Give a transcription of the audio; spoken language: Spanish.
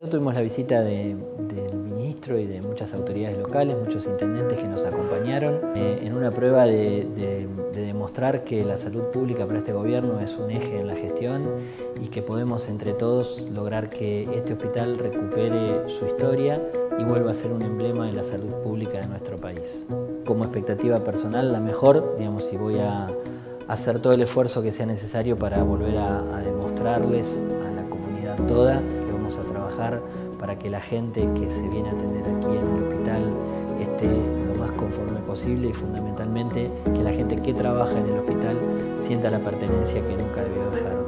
Tuvimos la visita del ministro y de muchas autoridades locales, muchos intendentes que nos acompañaron en una prueba de demostrar que la salud pública para este gobierno es un eje en la gestión y que podemos entre todos lograr que este hospital recupere su historia y vuelva a ser un emblema de la salud pública de nuestro país. Como expectativa personal, la mejor, digamos, si voy a hacer todo el esfuerzo que sea necesario para volver a demostrarles a la comunidad toda que vamos a trabajar para que la gente que se viene a atender aquí en el hospital esté lo más conforme posible y fundamentalmente que la gente que trabaja en el hospital sienta la pertenencia que nunca debió dejar.